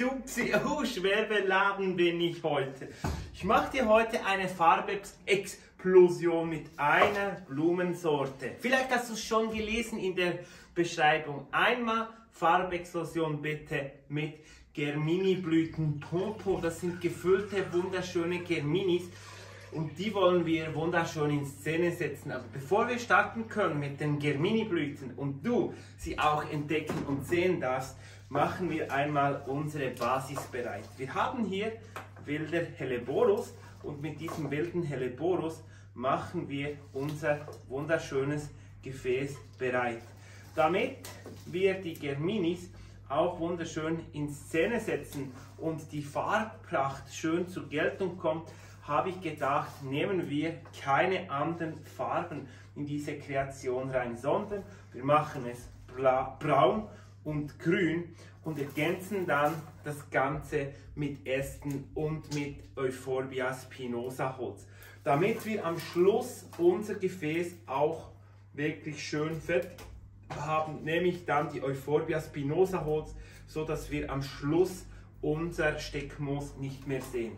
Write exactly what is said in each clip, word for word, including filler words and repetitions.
Upsi, oh, schwer beladen bin ich heute. Ich mache dir heute eine Farbexplosion mit einer Blumensorte. Vielleicht hast du es schon gelesen in der Beschreibung. Einmal Farbexplosion bitte mit Germini-Blüten Pompon. Das sind gefüllte, wunderschöne Germinis. Und die wollen wir wunderschön in Szene setzen. Aber bevor wir starten können mit den Germini-Blüten und du sie auch entdecken und sehen darfst, machen wir einmal unsere Basis bereit. Wir haben hier wilder Helleborus und mit diesem wilden Helleborus machen wir unser wunderschönes Gefäß bereit. Damit wir die Germinis auch wunderschön in Szene setzen und die Farbpracht schön zur Geltung kommt, habe ich gedacht, nehmen wir keine anderen Farben in diese Kreation rein, sondern wir machen es braun und grün und ergänzen dann das Ganze mit Ästen und mit Euphorbia spinosa Holz, damit wir am Schluss unser Gefäß auch wirklich schön fertig haben, nämlich dann die Euphorbia spinosa Holz, so dass wir am Schluss unser Steckmoos nicht mehr sehen.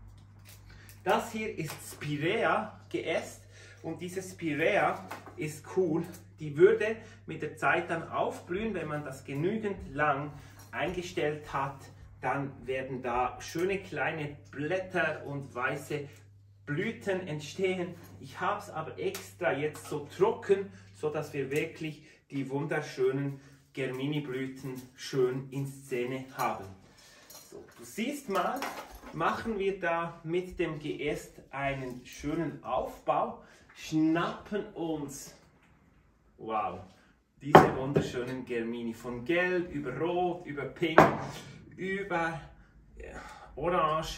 Das hier ist Spirea geäst und diese Spirea ist cool. Die würde mit der Zeit dann aufblühen, wenn man das genügend lang eingestellt hat. Dann werden da schöne kleine Blätter und weiße Blüten entstehen. Ich habe es aber extra jetzt so trocken, so dass wir wirklich die wunderschönen Germini-Blüten schön in Szene haben. So, du siehst mal, machen wir da mit dem Geäst einen schönen Aufbau, schnappen uns, wow, diese wunderschönen Germini, von Gelb über Rot, über Pink, über ja, Orange,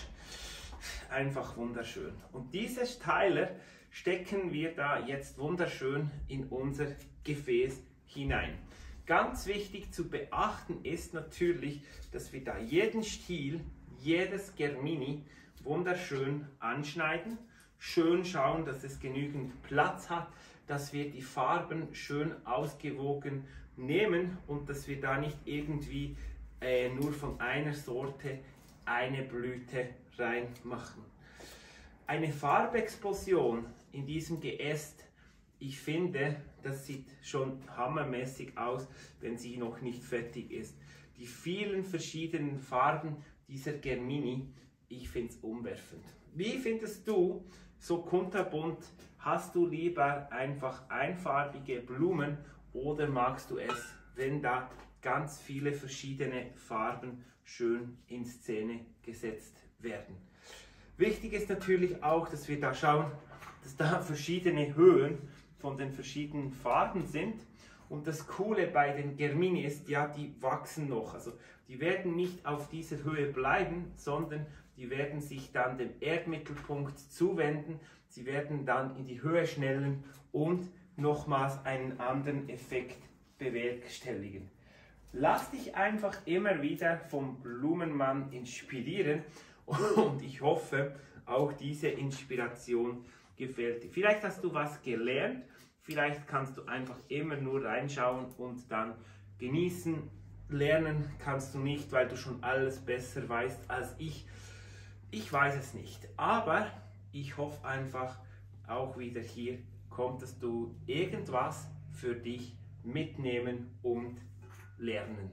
einfach wunderschön. Und diese Teiler stecken wir da jetzt wunderschön in unser Gefäß hinein. Ganz wichtig zu beachten ist natürlich, dass wir da jeden Stiel, jedes Germini wunderschön anschneiden, schön schauen, dass es genügend Platz hat, dass wir die Farben schön ausgewogen nehmen und dass wir da nicht irgendwie äh, nur von einer Sorte eine Blüte reinmachen. Eine Farbexplosion in diesem Geäst, ich finde, das sieht schon hammermäßig aus, wenn sie noch nicht fertig ist. Die vielen verschiedenen Farben dieser Germini, ich finde es umwerfend. Wie findest du so kunterbunt? Hast du lieber einfach einfarbige Blumen oder magst du es, wenn da ganz viele verschiedene Farben schön in Szene gesetzt werden? Wichtig ist natürlich auch, dass wir da schauen, dass da verschiedene Höhen von den verschiedenen Farben sind. Und das Coole bei den Germini ist, ja, die wachsen noch. Also die werden nicht auf dieser Höhe bleiben, sondern die werden sich dann dem Erdmittelpunkt zuwenden. Sie werden dann in die Höhe schnellen und nochmals einen anderen Effekt bewerkstelligen. Lass dich einfach immer wieder vom Blumenmann inspirieren und ich hoffe, auch diese Inspiration gefällt dir. Vielleicht hast du was gelernt, vielleicht kannst du einfach immer nur reinschauen und dann genießen. Lernen kannst du nicht, weil du schon alles besser weißt als ich. Ich weiß es nicht, aber ich hoffe einfach auch wieder hier konntest du irgendwas für dich mitnehmen und lernen.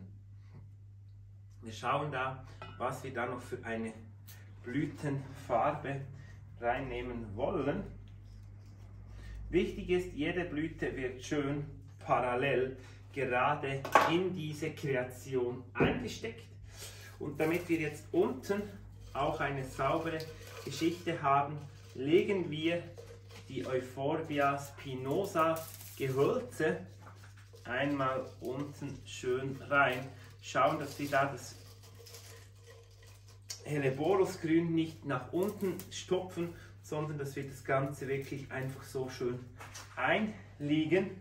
Wir schauen da, was wir da noch für eine Blütenfarbe reinnehmen wollen. Wichtig ist, jede Blüte wird schön parallel gerade in diese Kreation eingesteckt. Und damit wir jetzt unten auch eine saubere Geschichte haben, legen wir die Euphorbia spinosa Gehölze einmal unten schön rein. Schauen, dass wir da das Helleborusgrün nicht nach unten stopfen, sondern dass wir das Ganze wirklich einfach so schön einlegen.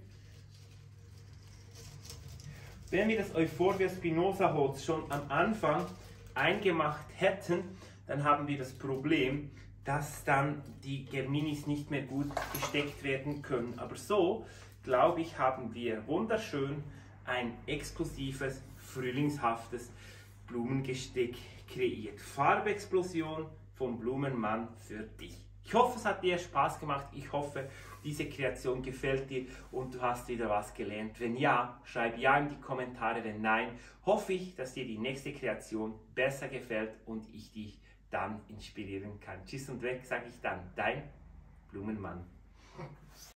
Wenn wir das Euphorbia spinosa Holz schon am Anfang eingemacht hätten, dann haben wir das Problem, dass dann die Germinis nicht mehr gut gesteckt werden können. Aber so, glaube ich, haben wir wunderschön ein exklusives, frühlingshaftes Blumengesteck kreiert. Farbexplosion vom Blumenmann für dich. Ich hoffe, es hat dir Spaß gemacht. Ich hoffe, diese Kreation gefällt dir und du hast wieder was gelernt. Wenn ja, schreib ja in die Kommentare. Wenn nein, hoffe ich, dass dir die nächste Kreation besser gefällt und ich dich dann inspirieren kann. Tschüss und weg, sage ich dann. Dein Blumenmann.